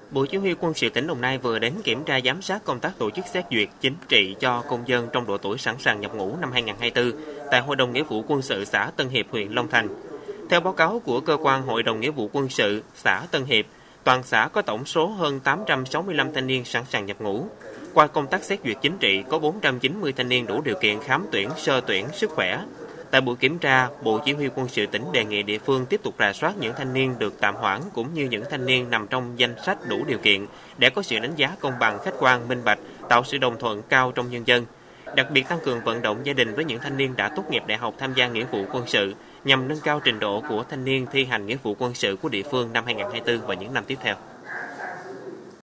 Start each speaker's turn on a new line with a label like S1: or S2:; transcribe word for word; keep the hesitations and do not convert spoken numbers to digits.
S1: Bộ Chỉ huy Quân sự tỉnh Đồng Nai vừa đến kiểm tra giám sát công tác tổ chức xét duyệt chính trị cho công dân trong độ tuổi sẵn sàng nhập ngũ năm hai không hai tư tại Hội đồng Nghĩa vụ Quân sự xã Tân Hiệp, huyện Long Thành. Theo báo cáo của Cơ quan Hội đồng Nghĩa vụ Quân sự xã Tân Hiệp, toàn xã có tổng số hơn tám trăm sáu mươi lăm thanh niên sẵn sàng nhập ngũ. Qua công tác xét duyệt chính trị, có bốn trăm chín mươi thanh niên đủ điều kiện khám tuyển, sơ tuyển sức khỏe. Tại buổi kiểm tra, Bộ Chỉ huy Quân sự tỉnh đề nghị địa phương tiếp tục rà soát những thanh niên được tạm hoãn cũng như những thanh niên nằm trong danh sách đủ điều kiện để có sự đánh giá công bằng, khách quan, minh bạch, tạo sự đồng thuận cao trong nhân dân. Đặc biệt tăng cường vận động gia đình với những thanh niên đã tốt nghiệp đại học tham gia nghĩa vụ quân sự nhằm nâng cao trình độ của thanh niên thi hành nghĩa vụ quân sự của địa phương năm hai không hai tư và những năm tiếp theo.